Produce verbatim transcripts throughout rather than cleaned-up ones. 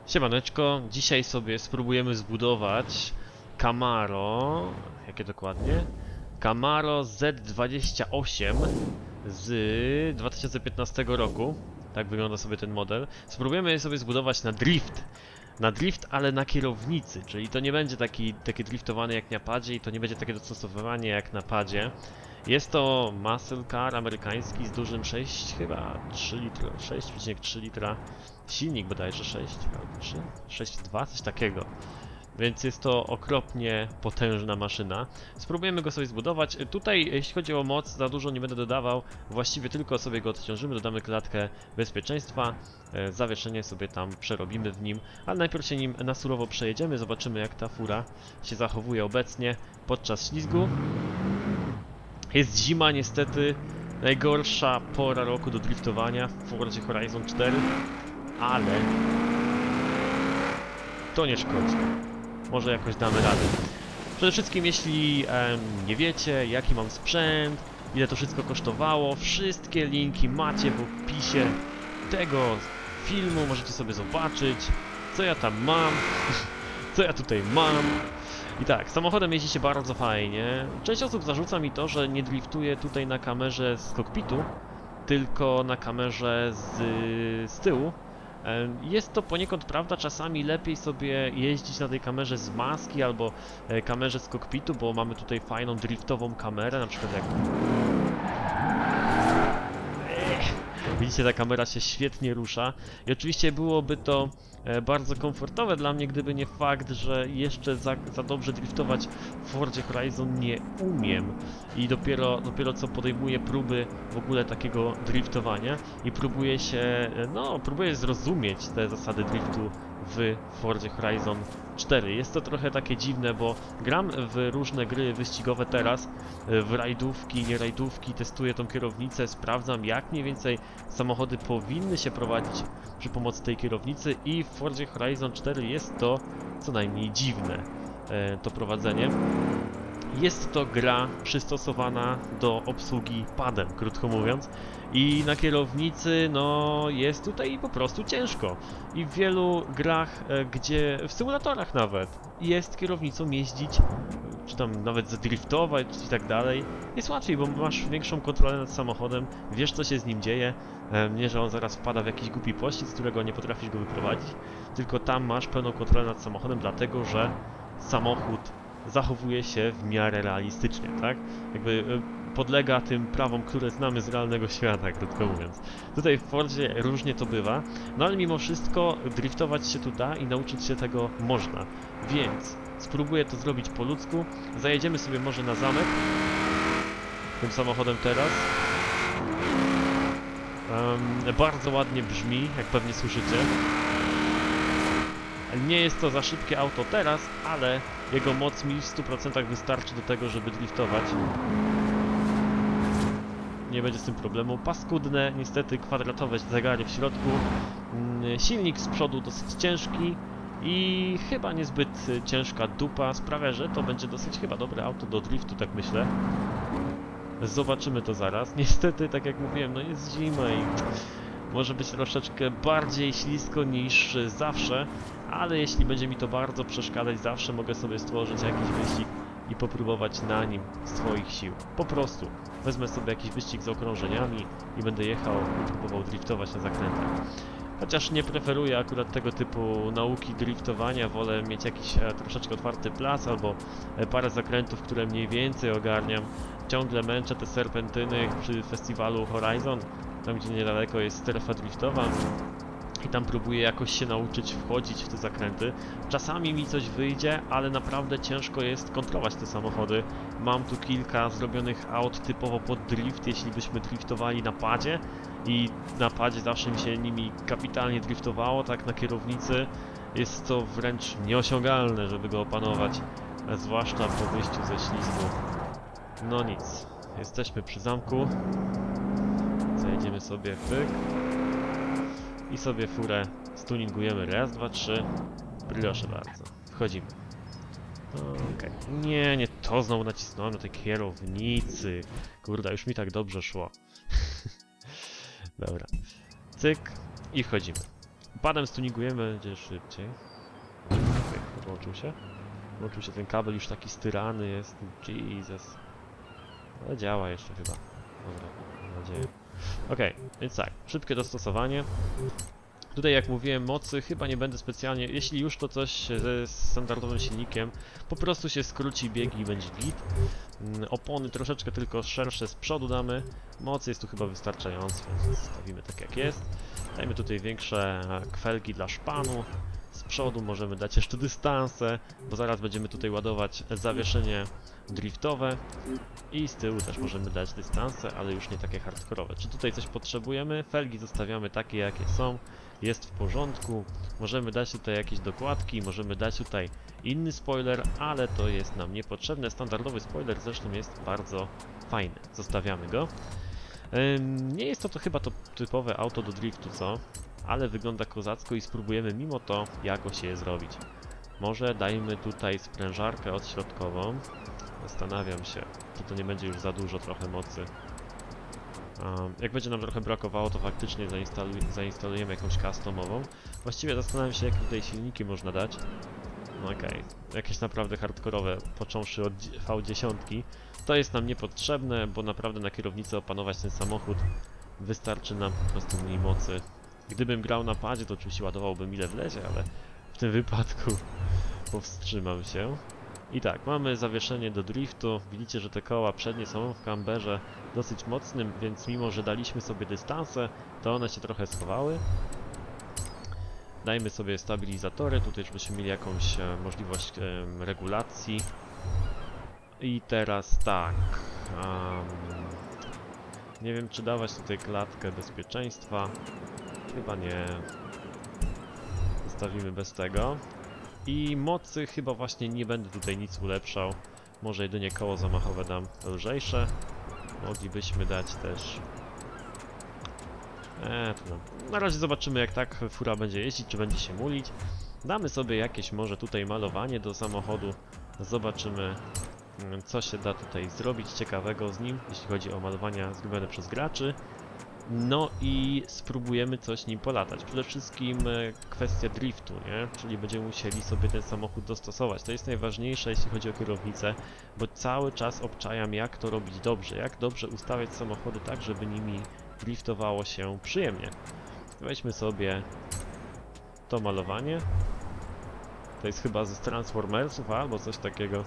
Siemaneczko, dzisiaj sobie spróbujemy zbudować Camaro, jakie dokładnie? Camaro Z dwadzieścia osiem z dwa tysiące piętnastego roku. Tak wygląda sobie ten model. Spróbujemy je sobie zbudować na drift. Na drift, ale na kierownicy, czyli to nie będzie taki, takie driftowanie jak na padzie i to nie będzie takie dostosowywanie jak na padzie. Jest to muscle car amerykański z dużym sześć, chyba trzy litry, sześć przecinek trzy litra. Silnik bodajże sześć albo trzy, sześć przecinek dwa, coś takiego. Więc jest to okropnie potężna maszyna. Spróbujemy go sobie zbudować. Tutaj, jeśli chodzi o moc, za dużo nie będę dodawał. Właściwie tylko sobie go odciążymy, dodamy klatkę bezpieczeństwa. Zawieszenie sobie tam przerobimy w nim. Ale najpierw się nim na surowo przejedziemy. Zobaczymy, jak ta fura się zachowuje obecnie podczas ślizgu. Jest zima niestety. Najgorsza pora roku do driftowania w Fordzie Horizon cztery. Ale to nie szkodzi. Może jakoś damy radę. Przede wszystkim, jeśli em, nie wiecie, jaki mam sprzęt, ile to wszystko kosztowało, wszystkie linki macie w opisie tego filmu. Możecie sobie zobaczyć, co ja tam mam, co ja tutaj mam. I tak, samochodem jeździ się bardzo fajnie. Część osób zarzuca mi to, że nie driftuję tutaj na kamerze z kokpitu, tylko na kamerze z, z tyłu. Jest to poniekąd prawda, czasami lepiej sobie jeździć na tej kamerze z maski albo kamerze z kokpitu, bo mamy tutaj fajną driftową kamerę, na przykład jak... Widzicie, ta kamera się świetnie rusza i oczywiście byłoby to bardzo komfortowe dla mnie, gdyby nie fakt, że jeszcze za, za dobrze driftować w Fordzie Horizon nie umiem i dopiero, dopiero co podejmuję próby w ogóle takiego driftowania i próbuję się, no, próbuję zrozumieć te zasady driftu w Fordzie Horizon cztery. Jest to trochę takie dziwne, bo gram w różne gry wyścigowe teraz, w rajdówki, nie rajdówki, testuję tą kierownicę, sprawdzam, jak mniej więcej samochody powinny się prowadzić przy pomocy tej kierownicy i w Fordzie Horizon cztery jest to co najmniej dziwne, to prowadzenie. Jest to gra przystosowana do obsługi padem, krótko mówiąc. I na kierownicy, no, jest tutaj po prostu ciężko. I w wielu grach, gdzie, w symulatorach nawet, jest kierownicą jeździć, czy tam nawet zadriftować i tak dalej, jest łatwiej, bo masz większą kontrolę nad samochodem, wiesz, co się z nim dzieje. Nie, że on zaraz wpada w jakiś głupi pościg, z którego nie potrafisz go wyprowadzić, tylko tam masz pełną kontrolę nad samochodem, dlatego że samochód zachowuje się w miarę realistycznie, tak? Jakby podlega tym prawom, które znamy z realnego świata, krótko mówiąc. Tutaj w Fordzie różnie to bywa, no ale mimo wszystko driftować się tu da i nauczyć się tego można. Więc spróbuję to zrobić po ludzku. Zajedziemy sobie może na zamek tym samochodem teraz. Um, bardzo ładnie brzmi, jak pewnie słyszycie. Nie jest to za szybkie auto teraz, ale jego moc mi w stu procentach wystarczy do tego, żeby driftować. Nie będzie z tym problemu. Paskudne, niestety kwadratowe zegary w środku. Silnik z przodu dosyć ciężki i chyba niezbyt ciężka dupa sprawia, że to będzie dosyć chyba dobre auto do driftu, tak myślę. Zobaczymy to zaraz. Niestety, tak jak mówiłem, no jest zima i może być troszeczkę bardziej ślisko niż zawsze, ale jeśli będzie mi to bardzo przeszkadzać, zawsze mogę sobie stworzyć jakiś wyścig i popróbować na nim swoich sił. Po prostu wezmę sobie jakiś wyścig z okrążeniami i będę jechał i próbował driftować na zakrętach. Chociaż nie preferuję akurat tego typu nauki driftowania, wolę mieć jakiś e, troszeczkę otwarty plac albo e, parę zakrętów, które mniej więcej ogarniam. Ciągle męczę te serpentyny przy festiwalu Horizon, tam gdzie niedaleko jest strefa driftowa i tam próbuję jakoś się nauczyć wchodzić w te zakręty. Czasami mi coś wyjdzie, ale naprawdę ciężko jest kontrolować te samochody. Mam tu kilka zrobionych aut typowo pod drift, jeśli byśmy driftowali na padzie i na padzie zawsze mi się nimi kapitalnie driftowało, tak na kierownicy jest to wręcz nieosiągalne, żeby go opanować, zwłaszcza po wyjściu ze ślizgu. No nic, jesteśmy przy zamku. Zajedziemy sobie pyk i sobie furę stuningujemy. Raz, dwa, trzy. Proszę bardzo. Wchodzimy. Okej. Okay. Nie, nie to znowu nacisnąłem na tej kierownicy. Kurde, już mi tak dobrze szło. Dobra. Cyk i wchodzimy. Padem stuningujemy, będzie szybciej. Włączył się? Włączył się ten kabel, już taki styrany jest. Jesus. Ale działa jeszcze chyba. Dobra, mam nadzieję. Okej, okay, więc tak, szybkie dostosowanie. Tutaj jak mówiłem, mocy chyba nie będę specjalnie, jeśli już to coś ze standardowym silnikiem, po prostu się skróci biegi i będzie git. Opony troszeczkę tylko szersze z przodu damy, mocy jest tu chyba wystarczająco, więc zostawimy tak jak jest. Dajmy tutaj większe kwelgi dla szpanu, z przodu możemy dać jeszcze dystanse, bo zaraz będziemy tutaj ładować zawieszenie driftowe i z tyłu też możemy dać dystanse, ale już nie takie hardkorowe. Czy tutaj coś potrzebujemy? Felgi zostawiamy takie jakie są, jest w porządku. Możemy dać tutaj jakieś dokładki, możemy dać tutaj inny spoiler, ale to jest nam niepotrzebne. Standardowy spoiler zresztą jest bardzo fajny, zostawiamy go. Ym, nie jest to, to chyba to typowe auto do driftu, co? Ale wygląda kozacko i spróbujemy mimo to jakoś je zrobić. Może dajmy tutaj sprężarkę odśrodkową. Zastanawiam się, czy to nie będzie już za dużo trochę mocy. Um, jak będzie nam trochę brakowało, to faktycznie zainstaluj, zainstalujemy jakąś customową. Właściwie zastanawiam się, jakie tutaj silniki można dać. No okej, okay. Jakieś naprawdę hardkorowe, począwszy od V dziesięć. To jest nam niepotrzebne, bo naprawdę na kierownicy opanować ten samochód wystarczy nam po prostu mniej mocy. Gdybym grał na padzie, to oczywiście ładowałbym ile wlezie, ale w tym wypadku powstrzymam się. I tak, mamy zawieszenie do driftu. Widzicie, że te koła przednie są w camberze dosyć mocnym, więc mimo, że daliśmy sobie dystanse, to one się trochę schowały. Dajmy sobie stabilizatory, tutaj żebyśmy mieli jakąś e, możliwość e, regulacji. I teraz tak. Um, nie wiem, czy dawać tutaj klatkę bezpieczeństwa. Chyba nie. Zostawimy bez tego. I mocy chyba właśnie nie będę tutaj nic ulepszał. Może jedynie koło zamachowe dam lżejsze. Moglibyśmy dać też... Eee, to no. Na razie zobaczymy, jak tak fura będzie jeździć, czy będzie się mulić. Damy sobie jakieś może tutaj malowanie do samochodu. Zobaczymy, co się da tutaj zrobić ciekawego z nim, jeśli chodzi o malowania zrobione przez graczy. No i spróbujemy coś nim polatać. Przede wszystkim kwestia driftu, nie? Czyli będziemy musieli sobie ten samochód dostosować. To jest najważniejsze, jeśli chodzi o kierownicę, bo cały czas obczajam, jak to robić dobrze, jak dobrze ustawiać samochody tak, żeby nimi driftowało się przyjemnie. Weźmy sobie to malowanie. To jest chyba z Transformersów albo coś takiego.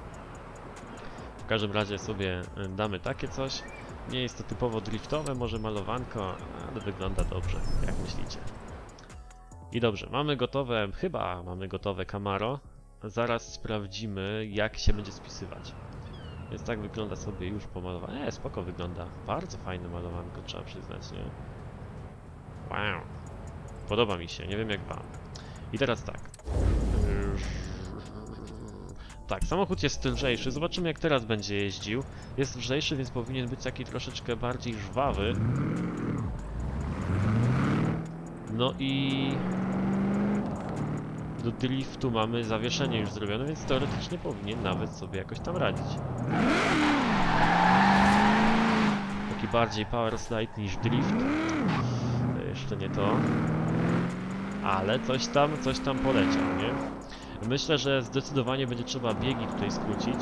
W każdym razie sobie damy takie coś. Nie jest to typowo driftowe, może malowanko, ale wygląda dobrze, jak myślicie. I dobrze, mamy gotowe, chyba mamy gotowe Camaro. Zaraz sprawdzimy, jak się będzie spisywać. Więc tak wygląda sobie już pomalowane. Nie, spoko wygląda. Bardzo fajne malowanko, trzeba przyznać, nie? Wow. Podoba mi się, nie wiem jak wam. I teraz tak. Tak, samochód jest lżejszy. Zobaczymy, jak teraz będzie jeździł. Jest lżejszy, więc powinien być taki troszeczkę bardziej żwawy. No i... do driftu mamy zawieszenie już zrobione, więc teoretycznie powinien nawet sobie jakoś tam radzić. Taki bardziej power slide niż drift. To jeszcze nie to. Ale coś tam, coś tam poleciał, nie? Myślę, że zdecydowanie będzie trzeba biegi tutaj skrócić.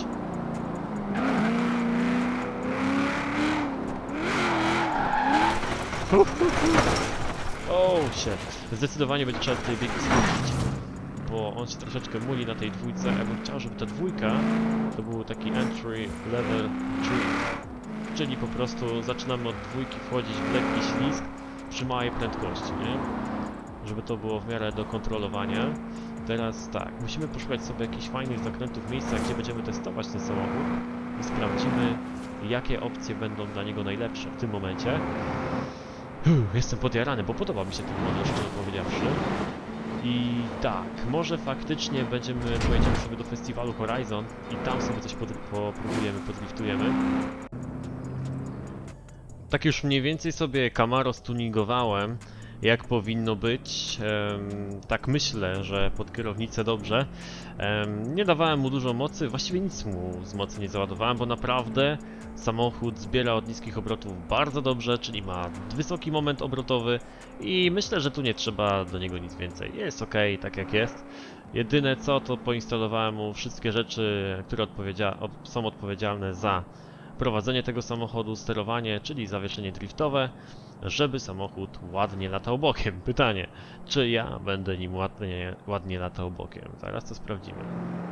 Oh shit. Zdecydowanie będzie trzeba tutaj biegi skrócić, bo on się troszeczkę muli na tej dwójce. Ja bym chciał, żeby ta dwójka to był taki entry level drift, czyli po prostu zaczynamy od dwójki wchodzić w lekki ślizg przy małej prędkości, nie? Żeby to było w miarę do kontrolowania. Teraz tak, musimy poszukać sobie jakichś fajnych zakrętów, miejsca, gdzie będziemy testować ten samochód i sprawdzimy, jakie opcje będą dla niego najlepsze w tym momencie. Uff, jestem podjarany, bo podoba mi się ten model, szczerze powiedziawszy. I tak, może faktycznie będziemy, pojedziemy sobie do festiwalu Horizon i tam sobie coś pod, popróbujemy, podliftujemy. Tak już mniej więcej sobie Camaro stuningowałem. jak powinno być. Ehm, tak myślę, że pod kierownicę dobrze. Ehm, nie dawałem mu dużo mocy, właściwie nic mu z mocy nie załadowałem, bo naprawdę samochód zbiera od niskich obrotów bardzo dobrze, czyli ma wysoki moment obrotowy i myślę, że tu nie trzeba do niego nic więcej. Jest ok, tak jak jest. Jedyne co, to poinstalowałem mu wszystkie rzeczy, które odpowiedzia są odpowiedzialne za prowadzenie tego samochodu, sterowanie, czyli zawieszenie driftowe, żeby samochód ładnie latał bokiem. Pytanie, czy ja będę nim ładnie, ładnie latał bokiem? Zaraz to sprawdzimy.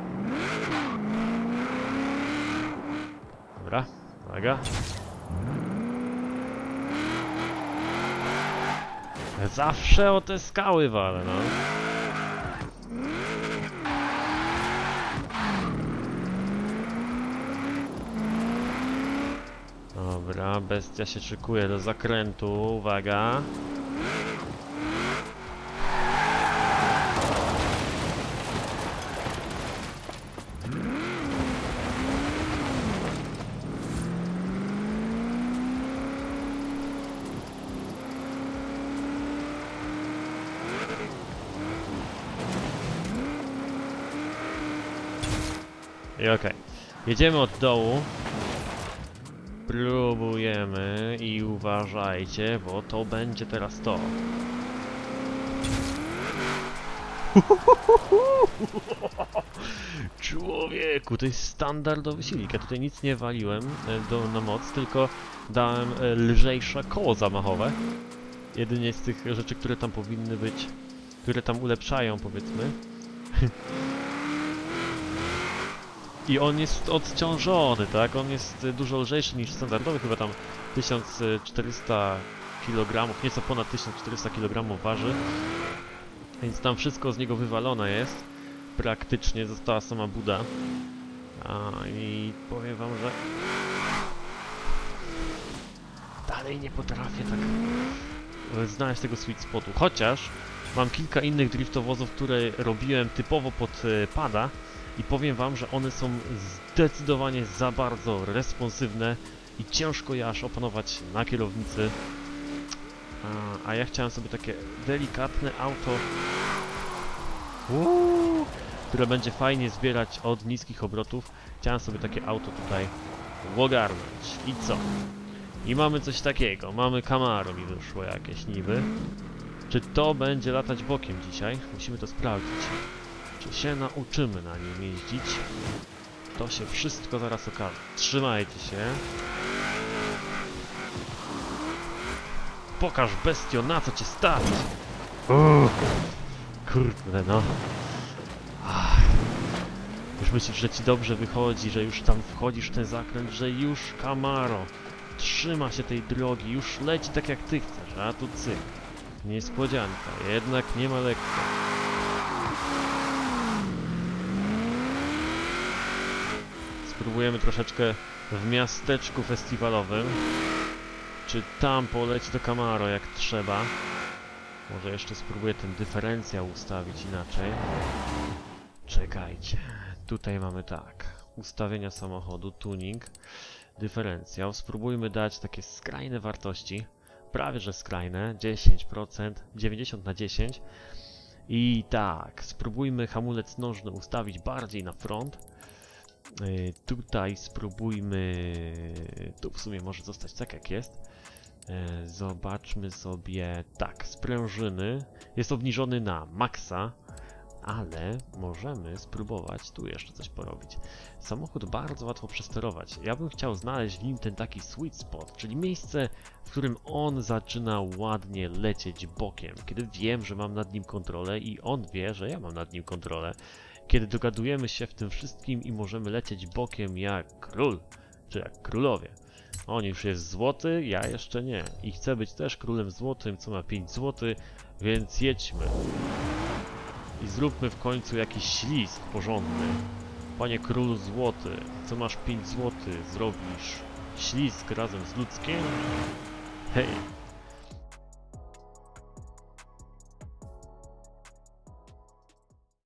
Dobra, uwaga. Zawsze o te skały walę, no. Dobra, bestia się szykuje do zakrętu, uwaga. I okej, okay. Jedziemy od dołu. Próbujemy i uważajcie, bo to będzie teraz to. Człowieku, to jest standardowy silnik. Ja tutaj nic nie waliłem do, na moc, tylko dałem lżejsze koło zamachowe. Jedynie z tych rzeczy, które tam powinny być, które tam ulepszają, powiedzmy. I on jest odciążony, tak? On jest dużo lżejszy niż standardowy, chyba tam tysiąc czterysta kilogramów, nieco ponad tysiąc czterysta kilogramów waży. Więc tam wszystko z niego wywalone jest. Praktycznie została sama buda. A i powiem wam, że dalej nie potrafię tak znaleźć tego sweet spotu. Chociaż mam kilka innych driftowozów, które robiłem typowo pod pada. I powiem wam, że one są zdecydowanie za bardzo responsywne i ciężko je aż opanować na kierownicy. A, a ja chciałem sobie takie delikatne auto, uuu, które będzie fajnie zbierać od niskich obrotów. Chciałem sobie takie auto tutaj ogarnąć. I co? I mamy coś takiego. Mamy Camaro mi wyszło jakieś niby. Czy to będzie latać bokiem dzisiaj? Musimy to sprawdzić. Czy się nauczymy na nim jeździć? To się wszystko zaraz okaże. Trzymajcie się. Pokaż, bestio, na co cię stać! Uff, kurde no. Ach. Już myślisz, że ci dobrze wychodzi, że już tam wchodzisz w ten zakręt, że już Camaro trzyma się tej drogi, już leci tak jak ty chcesz, a tu cyk. Niespodzianka, jednak nie ma lekko. Spróbujemy troszeczkę w miasteczku festiwalowym. Czy tam poleci to Camaro jak trzeba? Może jeszcze spróbuję ten dyferencjał ustawić inaczej. Czekajcie. Tutaj mamy tak. Ustawienia samochodu, tuning, dyferencjał. Spróbujmy dać takie skrajne wartości. Prawie że skrajne. dziesięć procent. dziewięćdziesiąt na dziesięć. I tak. Spróbujmy hamulec nożny ustawić bardziej na front. Yy, tutaj spróbujmy, tu w sumie może zostać tak jak jest. Yy, zobaczmy sobie, tak, sprężyny jest obniżony na maksa, ale możemy spróbować tu jeszcze coś porobić. Samochód bardzo łatwo przesterować. Ja bym chciał znaleźć w nim ten taki sweet spot, czyli miejsce, w którym on zaczyna ładnie lecieć bokiem, kiedy wiem, że mam nad nim kontrolę i on wie, że ja mam nad nim kontrolę. Kiedy dogadujemy się w tym wszystkim i możemy lecieć bokiem jak król, czy jak królowie. On już jest złoty, ja jeszcze nie. I chcę być też królem złotym, co ma pięć złotych, więc jedźmy. I zróbmy w końcu jakiś ślizg porządny. Panie królu złoty, co masz pięć złotych, zrobisz ślizg razem z ludzkiem? Hej!